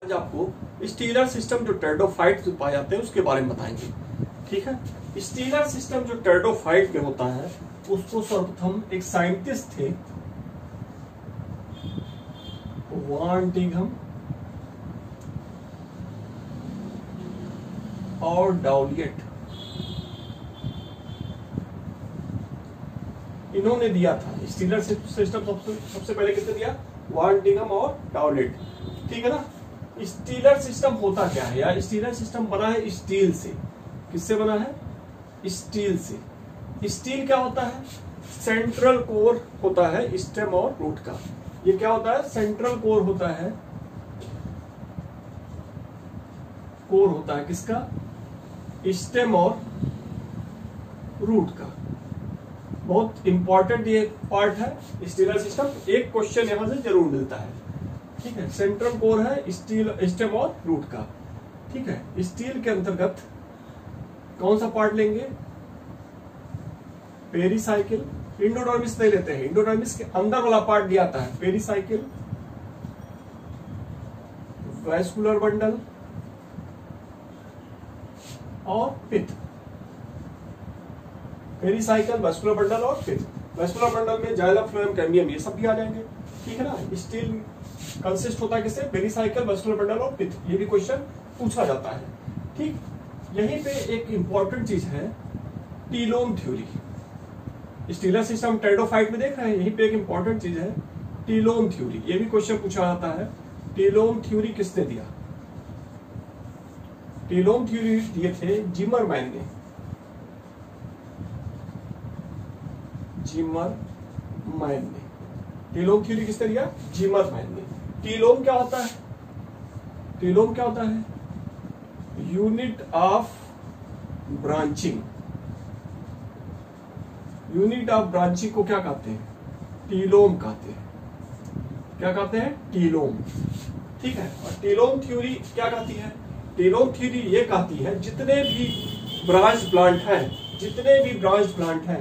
आज आपको stealer system जो टेरिडोफाइट पाए जाते हैं उसके बारे में बताएंगे। ठीक है, स्टीलर सिस्टम जो टेरिडोफाइट में होता है उसको सर्वप्रथम एक साइंटिस्ट थे वान टिघम और डाउलिएट, इन्होंने दिया था स्टीलर सिस्टम। सबसे पहले किसने दिया? वान टिघम और डाउलिएट। ठीक है ना। स्टीलर सिस्टम होता क्या है? या स्टीलर सिस्टम बना है स्टील से। किससे बना है? स्टील से। स्टील क्या होता है? सेंट्रल कोर होता है स्टेम और रूट का। ये क्या होता है? सेंट्रल कोर होता है। कोर होता है किसका? स्टेम और रूट का। बहुत इंपॉर्टेंट ये पार्ट है स्टीलर सिस्टम। एक क्वेश्चन यहां से जरूर मिलता है। ठीक है, सेंट्रल कोर है स्टील, स्टेम और रूट का। ठीक है, स्टील के अंतर्गत कौन सा पार्ट लेंगे? पेरिसाइकिल। इंडोडर्मिस नहीं लेते हैं, इंडोडर्मिस के अंदर वाला पार्ट लिया आता है। पेरिसाइकिल, वैस्कुलर बंडल और पित्त। पेरिसाइकिल, वैस्कुलर बंडल और पित्त। वैस्कुलर बंडल में जाइलम, फ्लोएम, कैम्बियम ये सब भी आ जाएंगे। ठीक है ना। स्टील कंसिस्ट होता है किससे? पेरिसाइकिल, वैस्कुलर बंडल और पित्त। ये भी क्वेश्चन पूछा जाता है। ठीक, यहीं पे एक इंपॉर्टेंट चीज है telome theory. Stelar system pteridophyte में देख रहे हैं, यहीं पे एक इंपॉर्टेंट चीज है टीलोम थ्योरी। ये भी क्वेश्चन पूछा जाता है। टीलोम थ्योरी किसने दिया? टीलोम थ्योरी दिए थे जिमरमैन ने। जिमरमैन ने टीलोम थ्योरी किसने दिया? जिमरमैन ने। टीलोम क्या होता है? टीलोम क्या होता है? Unit of branching. Unit of branching को क्या कहते हैं? टीलोम कहते हैं। क्या कहते हैं? टीलोम। ठीक है। और टीलोम थ्योरी क्या कहती है? टीलोम थ्योरी ये कहती है जितने भी ब्रांच प्लांट हैं, जितने भी ब्रांच प्लांट हैं,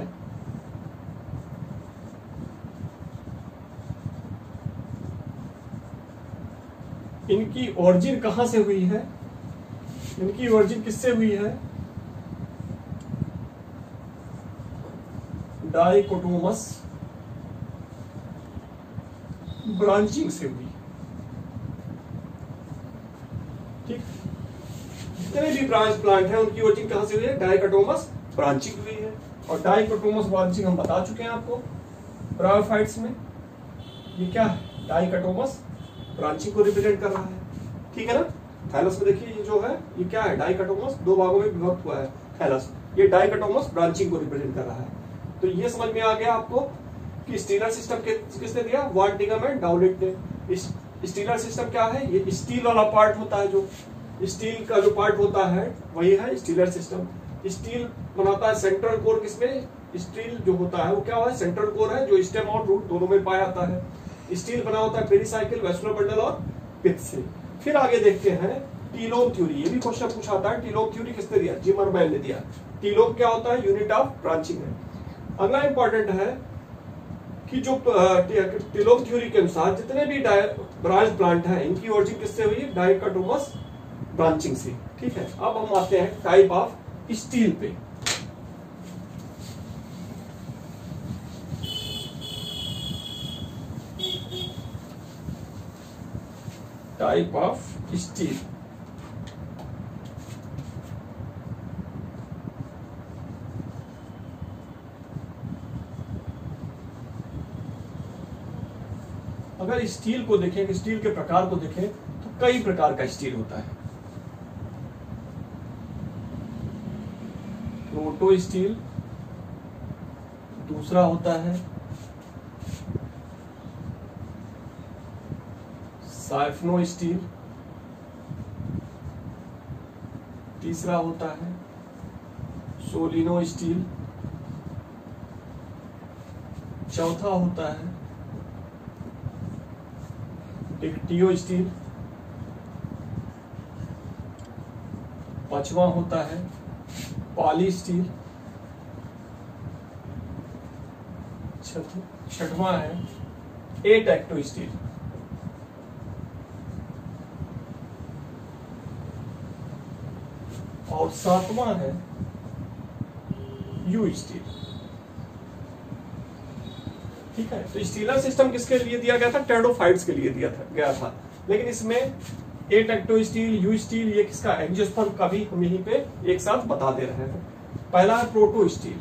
इनकी ओरिजिन कहां से हुई है? इनकी ओरिजिन किससे हुई है? डाइकोटोमस ब्रांचिंग से हुई। ठीक, जितने भी ब्रांच प्लांट हैं उनकी ओरिजिन कहां से हुई है? डाइकोटोमस ब्रांचिंग हुई है। और डाइकोटोमस ब्रांचिंग हम बता चुके हैं आपको ब्रायोफाइट्स में। ये क्या है? डाइकोटोमस ब्रांचिंग को रिप्रेजेंट कर रहा है। ठीक है ना। थैलस में देखिए ये जो है ये क्या है? डाइकोटोमस, दो भागों में विभक्त हुआ है थैलस। ये डाइकोटोमस ब्रांचिंग को रिप्रेजेंट कर रहा है। तो ये समझ में आ गया आपको कि स्टीलर सिस्टम किसने दिया? वान टिघम एंड डाउलिएट ने। स्टीलर सिस्टम क्या है? ये स्टील वाला पार्ट होता है, जो स्टील का जो पार्ट होता है वही है स्टीलर सिस्टम। स्टील बनाता है सेंट्रल कोर। किसमें? स्टील जो होता है वो क्या है? सेंट्रल कोर है जो स्टेम और रूट दोनों में पाया जाता है। स्टील बना होता है पेरिसाइकिल, वैस्कुलर बंडल और पित्त से। फिर आगे देखते हैं टीलोम थ्योरी। ये भी क्वेश्चन पूछा आता है टीलोम थ्योरी किसने दिया? जिमरमैन ने दिया। टीलोम क्या होता है? यूनिट ऑफ ब्रांचिंग है। अगला इंपॉर्टेंट है कि जो टीलोम थ्योरी के अनुसार जितने भी ब्रांच प्लांट हैं इनकी ओरिजिन किससे हुई? डाइकोटोमस ब्रांचिंग से। ठीक है। अब हम आते हैं टाइप ऑफ स्टील पे। Type of stele. अगर स्टील को देखें, स्टील के प्रकार को देखें तो कई प्रकार का स्टील होता है। प्रोटो स्टील, दूसरा होता है साइफनो स्टील, तीसरा होता है सोलिनो स्टील, चौथा होता है डिक्टियो स्टील, पांचवा होता है पॉली स्टील, छठवां है एटेक्टो स्टील। और सातवां है यू स्टील। ठीक है, तो स्टीलर सिस्टम किसके लिए दिया गया था? टेरिडोफाइट्स के लिए दिया गया था। लेकिन इसमें atactostele, eustele, ये किसका एंजियोस्पर्म का भी हम यहीं पे एक साथ बता दे रहे हैं। पहला है protostele.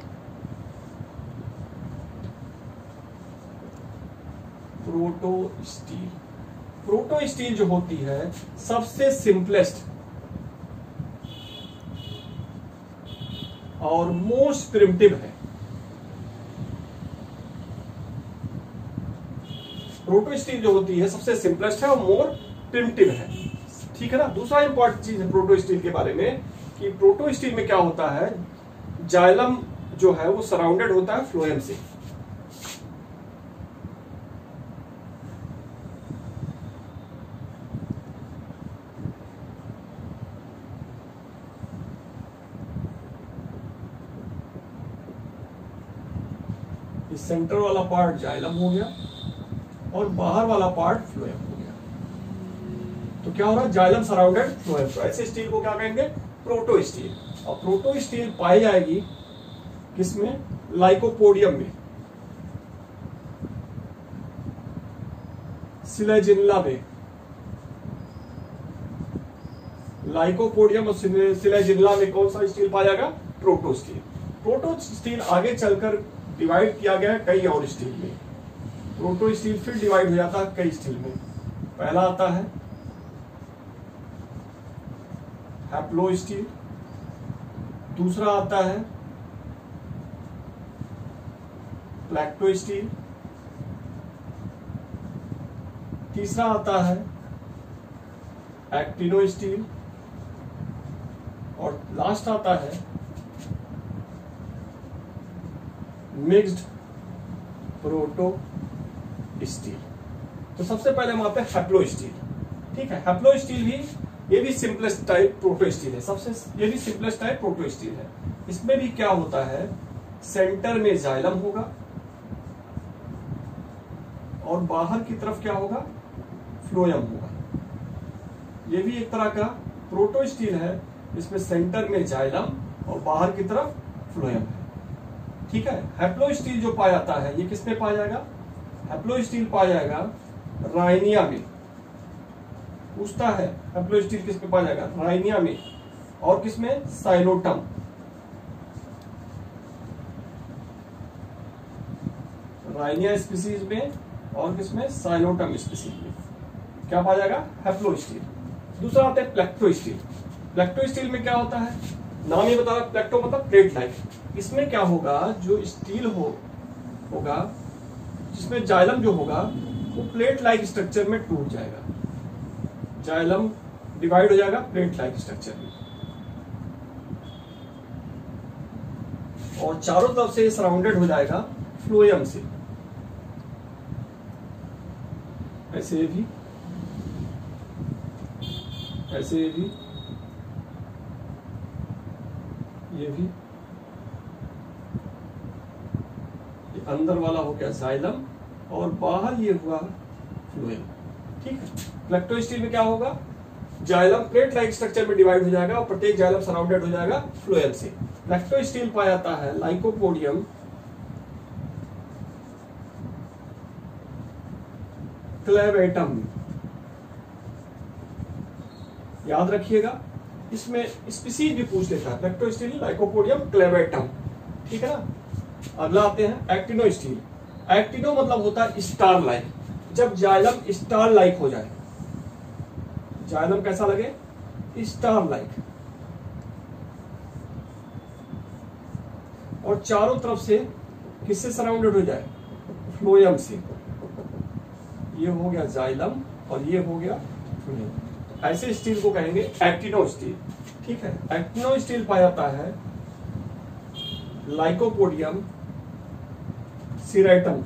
Protostele, protostele जो होती है सबसे सिंपलेस्ट और मोस्ट प्रिमिटिव है। प्रोटो स्टील जो होती है सबसे सिंपलेस्ट है और मोर प्रिमिटिव है। ठीक है ना। दूसरा इंपॉर्टेंट चीज है प्रोटो स्टील के बारे में कि प्रोटो स्टील में क्या होता है, जाइलम जो है वो सराउंडेड होता है फ्लोएम से। सेंटर वाला पार्ट जाइलम हो गया और बाहर वाला पार्ट फ्लोएम हो गया। तो क्या हो रहा है, जाइलम सराउंडेड फ्लोएम। तो ऐसे स्टील को क्या कहेंगे? Protostele. और प्रोटो स्टील पाई जाएगी किसमें? लाइकोपोडियम में, सिलेजिनला में। लाइकोपोडियम और सिलेजिनला में कौन सा स्टील पाया जाएगा? Proto steel. प्रोटो स्टील आगे चलकर डिवाइड किया गया कई और स्टील में। प्रोटो स्टील फिर डिवाइड हो जाता है कई स्टील में। पहला आता है हैप्लो स्टील, दूसरा आता है प्लैक्टो स्टील, तीसरा आता है एक्टिनो स्टील और लास्ट आता है मिक्स्ड प्रोटो स्टील। तो सबसे पहले हम आते हैं हैप्लो स्टील। ठीक है, हैप्लो स्टील भी ये भी सिंपलेस्ट टाइप प्रोटो स्टील है। ये भी सिंपलेस्ट टाइप प्रोटो स्टील है। इसमें भी क्या होता है, सेंटर में जाइलम होगा और बाहर की तरफ क्या होगा? फ्लोएम होगा। ये भी एक तरह का प्रोटो स्टील है, इसमें सेंटर में जाइलम और बाहर की तरफ फ्लोएम है। ठीक है, हैप्लो स्टील जो पाया जाता है ये किस में पाया जाएगा? हैप्लो स्टील पाया जाएगा राइनिया में। पूछता है हैप्लो स्टील किस में पाया जाएगा? राइनिया में। और किसमें? साइलोटम। राइनिया स्पीसीज में और किसमें? साइलोटम स्पीसीज में क्या पाया जाएगा? Haplostele. दूसरा आता है प्लैक्टो स्टील। प्लैक्टो स्टील में क्या होता है? नाम ही बता रहा है, प्लैक्टो मतलब प्लेट लाइक। इसमें क्या होगा, जो स्टील होगा जिसमें जाइलम जो होगा वो प्लेट लाइक स्ट्रक्चर में टूट जाएगा। जाइलम डिवाइड हो जाएगा प्लेट लाइक स्ट्रक्चर में और चारों तरफ से सराउंडेड हो जाएगा फ्लोएम से। ऐसे भी, ऐसे भी, ये भी। ये अंदर वाला हो गया जाइलम और बाहर ये हुआ फ्लोएम। ठीक है, प्लैक्टो स्टील में क्या होगा? जाइलम प्लेट लाइक स्ट्रक्चर में डिवाइड हो जाएगा और प्रत्येक जाइलम सराउंडेड हो जाएगा फ्लोएम से। प्लैक्टो स्टील पाया जाता है लाइकोपोडियम, क्लेवेटम। याद रखिएगा, इसमें स्पीसीज भी पूछ लेता है। Plectostele, Lycopodium, clavatum. ठीक है ना। अगला आते हैं एक्टिनो स्टील। एक्टिनो मतलब होता है स्टार लाइक। जब जाइलम स्टार लाइक हो जाए, जाइलम कैसा लगे? स्टार लाइक, और चारों तरफ से किससे सराउंडेड हो जाए? फ्लोएम से। ये हो गया जाइलम और ये हो गया फ्लोएम। ऐसे स्टील को कहेंगे एक्टिनो स्टील। ठीक है, एक्टिनो स्टील पाया जाता है लाइकोपोडियम, सिरेटम।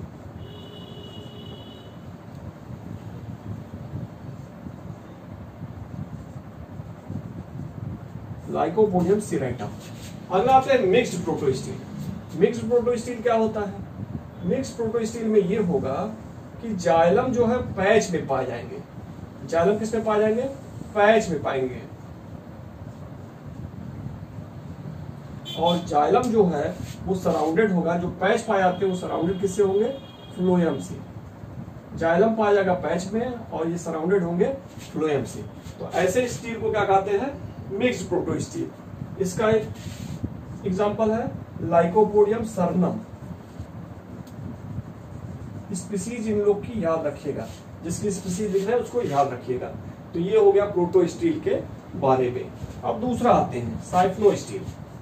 लाइकोपोडियम सिरेटम। अगला आता है mixed protostele. Mixed protostele क्या होता है? मिक्स्ड प्रोटो स्टील में ये होगा कि जाइलम जो है पैच में पाए जाएंगे। जाइलम किस में पाए जाएंगे? पैच में पाएंगे। और जाइलम जो है वो सराउंडेड होगा, जो पैच पाए जाते हैं वो सराउंडेड किससे होंगे, फ्लोएम से। जाइलम पाया जाएगा पैच में और ये सराउंडेड होंगे फ्लोएम से। तो ऐसे स्टील को क्या कहते हैं, मिक्स्ड प्रोटो स्टील। इसका एक एग्जांपल है लाइकोपोडियम सरनम। स्पीसीज इन लोग की याद रखिएगा, जिसकी स्पीसीज लिख रहे हैं उसको याद रखिएगा। तो ये हो गया प्रोटो स्टील के बारे में। अब दूसरा आते हैं साइफ्नो स्टील।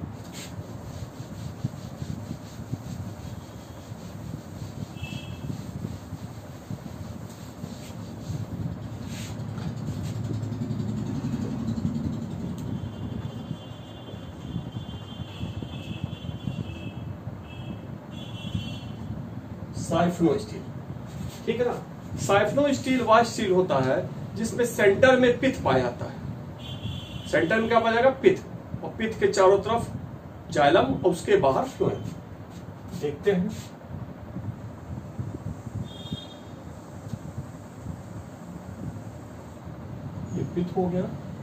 साइफ्नो स्टील, ठीक है ना। साइफ्नो स्टील वह स्टील होता है जिसमें सेंटर में पिथ पाया जाता है। सेंटर में क्या पाया जाएगा, पिथ, और पिथ के चारों तरफ जाइलम और उसके बाहर फ्लोएम। देखते हैं, ये पिथ हो गया,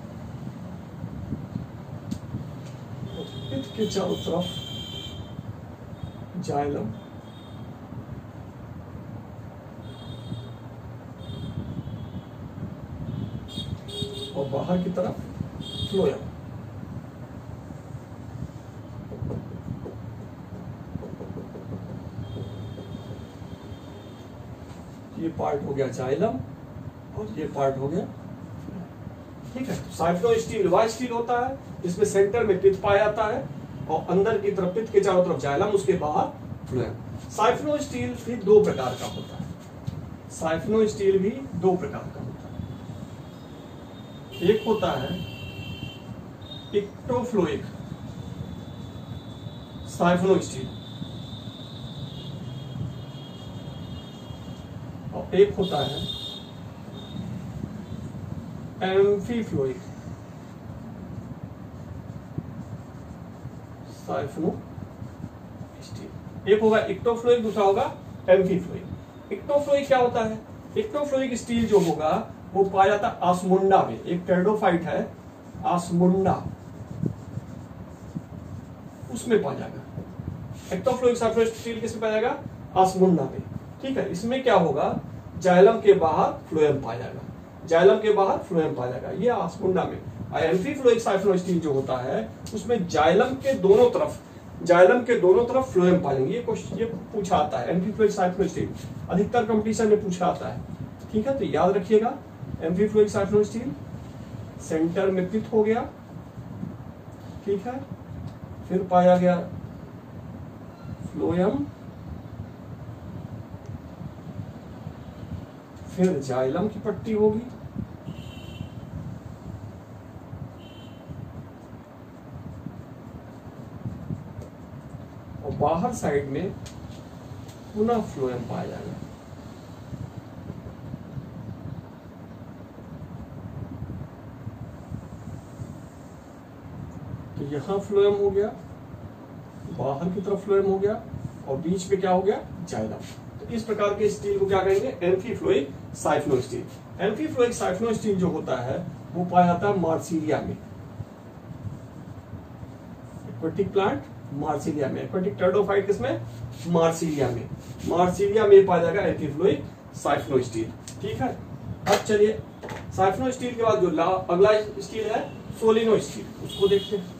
और पिथ के चारों तरफ जाइलम, और बाहर की तरफ फ्लोएम। ये पार्ट हो गया जाइलम और ये पार्ट हो गया, ठीक है। साइफ्नो स्टील वह स्टील होता है जिसमें सेंटर में पिथ पाया जाता है और अंदर की तरफ पिथ के चारों तरफ जाइलम, उसके बाहर फ्लोएम। साइफ्नो स्टील भी दो प्रकार का होता है। साइफ्नो स्टील भी दो प्रकार का होता है। एक होता है इक्टोफ्लोइक साइफ्नो स्टील, और एक होता है एम्फीफ्लोइक साइफ्नो स्टील। एक होगा इक्टोफ्लोइक, दूसरा होगा एम्फीफ्लोइक। इक्टोफ्लोइक क्या होता है, इक्टोफ्लोइक स्टील जो होगा वो पाया जाता है आसमुंडा में। एक टेरिडोफाइट है आसमुंडा, उसमें पाया जाएगा। एक्टोफ्लोइक साइफ्नो स्टील किसमें पाया जाएगा, आसमुंडा में, ठीक है। इसमें क्या होगा, जाइलम के बाहर फ्लोएम पाया जाएगा, जाइलम के बाहर फ्लोएम पाया जाएगा, ये आसमुंडा में। एम्फीफ्लोइक साइफ्नो स्टील जो होता है उसमें जाइलम के दोनों तरफ फ्लोएम पाएंगे। ये क्वेश्चन ये पूछा आता है, एम्फीफ्लोइक साइफ्नो स्टील अधिकतर कंपटीशन में पूछा आता है, ठीक है। तो याद रखिएगा, एम्फीफ्लोइक साइफ्नो स्टील सेंटर में पिथ हो गया, ठीक है, फिर पाया गया फ्लोएम, फिर जाइलम की पट्टी होगी, और बाहर साइड में पुनः फ्लोएम पाया जाएगा। तो यहां फ्लोएम हो गया, बाहर की तरफ फ्लोएम हो गया, और बीच में क्या हो गया, जाइलम। तो इस प्रकार के स्टील को क्या कहेंगे, एम्फीफ्लोइक साइफ्नो स्टील। एम्फीफ्लोइक साइफ्नो स्टील जो होता है वो पाया जाता है मार्सिलिया में, एक्वेटिक प्लांट मार्सिलिया में, एक्वेटिक टेरिडोफाइट किसमें, मार्सिलिया में। मार्सिलिया में पाया जाएगा एम्फीफ्लोइक साइफ्नो स्टील, ठीक है। अब चलिए साइफ्नो स्टील के बाद जो अगला स्टील है सोलिनो स्टील, उसको देखते हैं।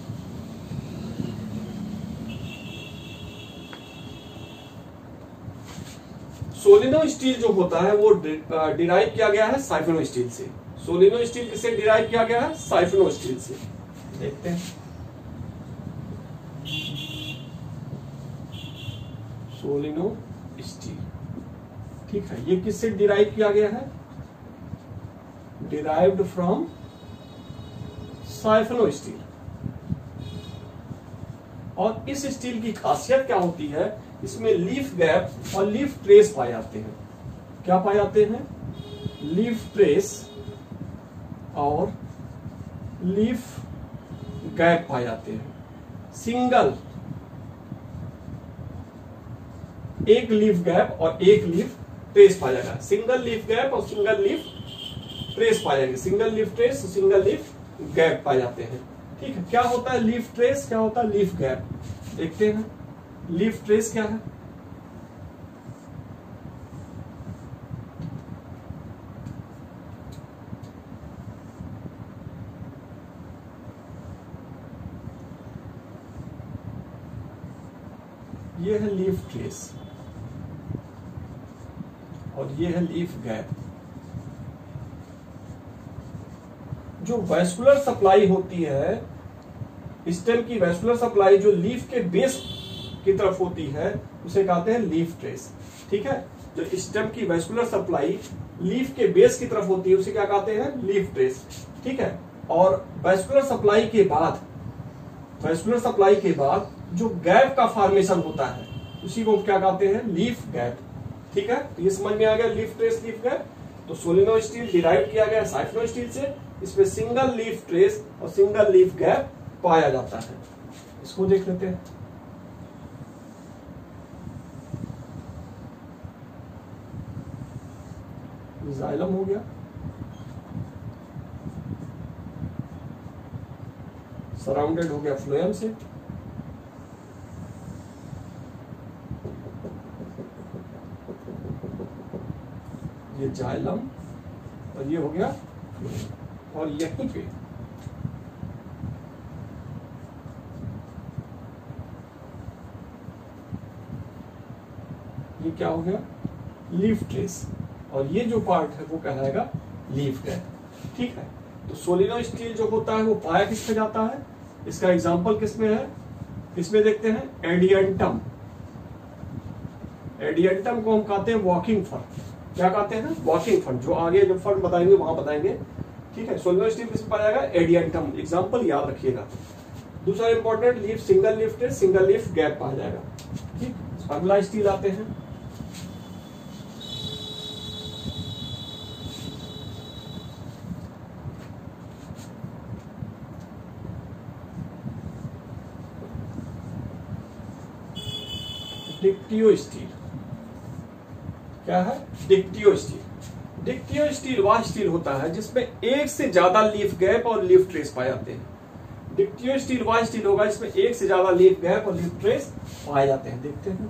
सोलिनो स्टील जो होता है वो डिराइव किया गया है साइफ्नो स्टील से। सोलिनो स्टील किससे डिराइव किया गया है, साइफ्नो स्टील से। देखते हैं, सोलिनो स्टील, ठीक है। ये किससे डिराइव किया गया है, डिराइव्ड फ्रॉम साइफ्नो स्टील। और इस स्टील की खासियत क्या होती है, इसमें लीफ गैप और लीफ ट्रेस पाए जाते हैं। क्या पाए जाते हैं, लीफ ट्रेस और लीफ गैप पाए जाते हैं। सिंगल, एक लीफ गैप और एक लीफ ट्रेस पाया जाएगा। सिंगल लीफ गैप और सिंगल लीफ ट्रेस पाए जाएंगे, single leaf trace, single leaf gap पाए जाते हैं, ठीक है। क्या होता है लीफ ट्रेस, क्या होता है लीफ गैप, देखते हैं। लीफ ट्रेस क्या है, ये है लीफ ट्रेस और ये है लीफ गैप। जो वैस्कुलर सप्लाई होती है, स्टेम की वैस्कुलर सप्लाई जो लीफ के बेस की तरफ होती है, उसे कहते हैं लीफ ट्रेस। ठीक है, जो स्टेम की वैस्कुलर सप्लाई लीफ के बेस की तरफ होती है उसे क्या कहते हैं, लीफ ट्रेस। ठीक है, और वैस्कुलर सप्लाई के बाद, वैस्कुलर सप्लाई के बाद जो गैप का फॉर्मेशन होता है उसी को क्या कहते हैं, लीफ गैप। ठीक है, तो ये समझ में आ गया लीफ ट्रेस लीफ गैप। तो सोलिनो स्टील डिराइव किया गया साइक्लो स्टील से, इसमें सिंगल लीफ ट्रेस और सिंगल लीफ गैप पाया जाता है। इसको देख लेते हैं। जाइलम हो गया, सराउंडेड हो गया फ्लोएम से, ये जाइलम और ये हो गया फ्लोएम। और यहीं पे ये क्या हो गया, लीफ ट्रेस, और ये जो पार्ट है वो कहलाएगा लीफ गैप। ठीक है, तो सोलिनो स्टील जो होता है वो पाया किस पे जाता है, इसका एग्जांपल किस में है, इसमें देखते हैं एडियंटम। एडियंटम को हम कहते हैं वॉकिंग फर्न। क्या कहते हैं, वॉकिंग फर्न। जो आगे जब फर्न बताएंगे वहां बताएंगे। ठीक है, सोलिनो स्टील किस में पाया जाएगा, एडियंटम। एग्जांपल याद रखिएगा। दूसरा important, leaf single leaf trace single leaf gap पाया जाएगा। ठीक, अगला स्टील आते हैं, डिक्टियो स्टील। क्या है, डिक्टियो स्टील। डिक्टियो स्टील वह स्टील होता है जिसमें एक से ज्यादा लीफ गैप और लीफ ट्रेस पाए जाते हैं। डिक्टियो स्टील वह स्टील होगा जिसमें एक से ज्यादा लीफ गैप और लीफ ट्रेस पाए जाते हैं। देखते हैं,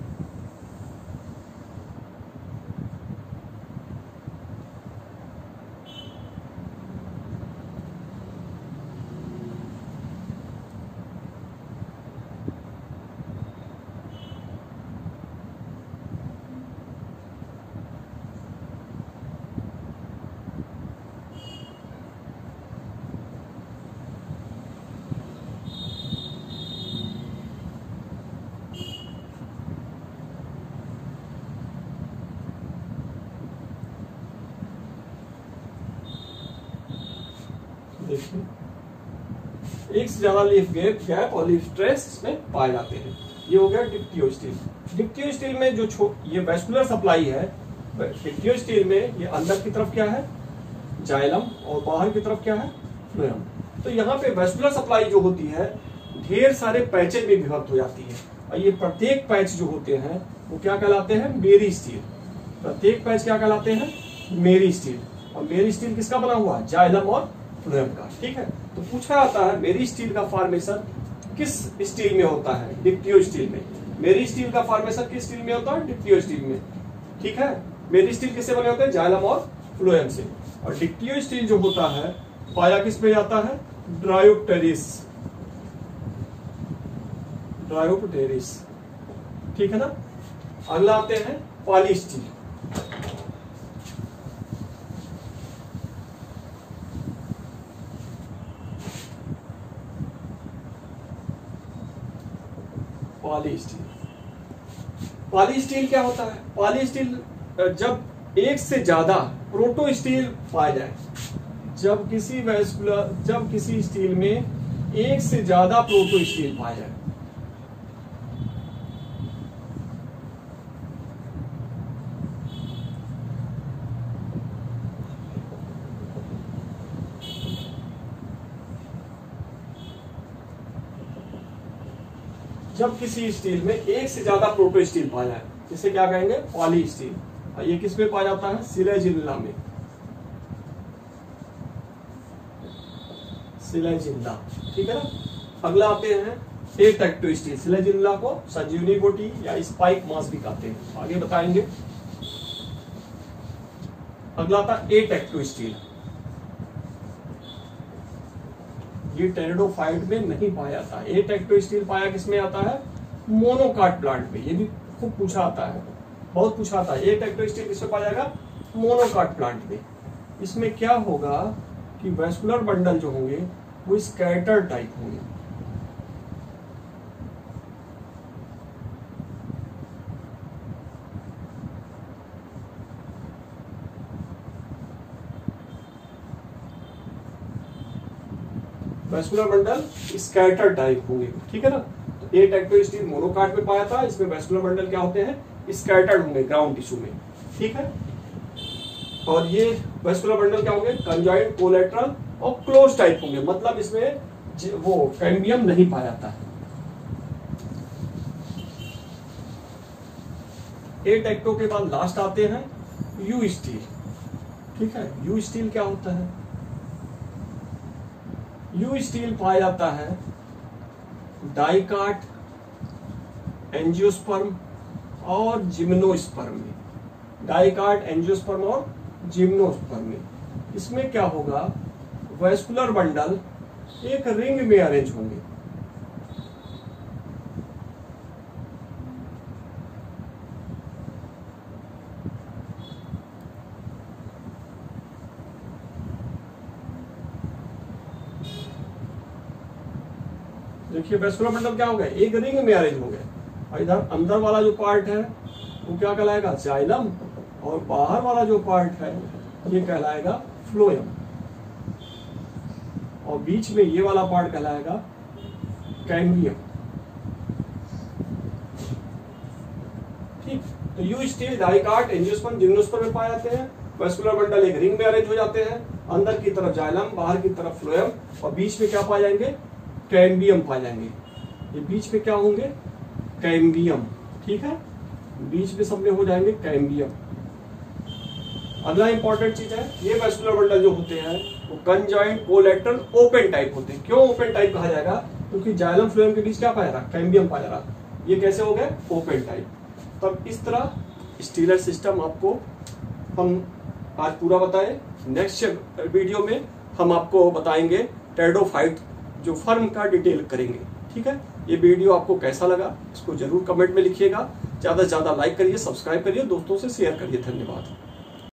देखिए एक से ज्यादा लीफ गैप और लीफ ट्रेस इसमें पाए जाते हैं। ये हो गया डिक्टियो स्टील। डिक्टियो स्टील में जो ये वैस्कुलर सप्लाई है, डिक्टियो स्टील में ये अंदर की तरफ क्या है, जाइलम, और बाहर की तरफ क्या है, फ्लोएम। तो यहाँ पे वैस्कुलर सप्लाई जो होती है ढेर सारे पैचेज में विभक्त हो जाती है, और ये प्रत्येक पैच जो होते हैं वो क्या कहलाते हैं, मेरी स्टील। प्रत्येक पैच क्या कहलाते हैं, मेरी स्टील। और मेरी स्टील किसका बना हुआ, जाइलम और फ्लोएम का। ठीक है, तो पूछा जाता है मेरी स्टील का फॉर्मेशन किस स्टील में होता है, डिक्टियो स्टील में। मेरी स्टील का फॉर्मेशन किस स्टील में होता है, डिक्टियो स्टील में। ठीक है, मेरी स्टील किससे बने होते हैं, जाइलम और फ्लोएम से। और डिक्टियो स्टील जो होता है पाया किस में जाता है, ड्रायोप्टेरिस। ड्रायोप्टेरिस, ठीक है ना। अगला आते हैं polystele. Polystele, polystele क्या होता है, पॉली स्टील जब एक से ज्यादा प्रोटो स्टील पाया जाए, जब किसी स्टील में एक से ज्यादा प्रोटो स्टील पाया जाए, जब किसी स्टील में एक से ज्यादा प्रोटो स्टील पाया जाए, जिसे क्या कहेंगे, पॉली स्टील। और ये किस में पाया जाता है, सिलेजिल्ला में। सिलेजिल्ला, ठीक है ना। अगला आते हैं एटेक्टो स्टील। सिलेजिल्ला को संजीवनी बोटी या स्पाइक मास भी कहते हैं, आगे बताएंगे। अगला आता है एटेक्टो स्टील। ये टेरिडोफाइट में नहीं पाया जाता। एटेक्टो स्टील पाया किसमें आता है? मोनोकाट प्लांट में। ये भी खूब पूछा आता है, बहुत पूछा आता है। एटेक्टो स्टील किसमें पाया जाएगा? मोनोकाट प्लांट में। इसमें क्या होगा कि वेस्कुलर बंडल जो होंगे वो स्कैटर टाइप होंगे। वेस्कुलर बंडल स्कैटर टाइप होंगे, ठीक है ना। तो एटेक्टो स्टील मोनोकाट में पाया था, इसमें वेस्कुलर बंडल क्या होते हैं? स्कैटर्ड होंगे ग्राउंड टिश्यू में, ठीक है। और ये वेस्कुलर बंडल क्या होंगे? कंजॉइंट, कोलेटरल और क्लोज टाइप होंगे, मतलब इसमें वो कैम्बियम नहीं पाया जाता है। एटेक्टो के बाद लास्ट आते हैं यू स्टील, ठीक है। यू स्टील क्या होता है? यू स्टील पाया जाता है डाइकाट, एंजियोस्पर्म और जिम्नोस्पर्म में। डाइकाट, एंजियोस्पर्म और जिम्नोस्पर्म में। इसमें क्या होगा? वेस्कुलर बंडल एक रिंग में अरेंज होंगे। देखिए वेस्कुलर बंडल क्या हो गया? एक रिंग में अरेंज हो गया। और इधर अंदर वाला जो पार्ट है वो क्या कहलाएगा? जाइलम। और बाहर वाला जो पार्ट है ये कहलाएगा फ्लोएम। और बीच में ये वाला पार्ट कहलाएगा कैम्बियम, ठीक। तो eustele, dicot, angiosperm, gymnosperm में पाए जाते हैं। वेस्कुलर बंडल एक रिंग में अरेंज हो जाते हैं, अंदर की तरफ जाइलम, बाहर की तरफ फ्लोएम और बीच में क्या पाए जाएंगे? कैम्बियम पाए जाएंगे। ये बीच में क्या होंगे? कैम्बियम, ठीक है। बीच में सब में हो जाएंगे कैम्बियम। अगला इंपॉर्टेंट चीज है, ये वेस्कुलर बंडल जो होते हैं वो कंजॉइंट, कोलेटरल, ओपन टाइप होते हैं। क्यों ओपन टाइप कहा जाएगा? क्योंकि जाइलम फ्लोएम के बीच क्या पाया रहा? कैम्बियम पाया रहा। ये कैसे हो गए? Open type. तब इस तरह स्टीलर सिस्टम आपको हम आज पूरा बताए। नेक्स्ट वीडियो में हम आपको बताएंगे टेरिडोफाइट जो फर्म का डिटेल करेंगे, ठीक है। ये वीडियो आपको कैसा लगा इसको जरूर कमेंट में लिखिएगा। ज्यादा से ज्यादा लाइक करिए, सब्सक्राइब करिए, दोस्तों से शेयर करिए। धन्यवाद।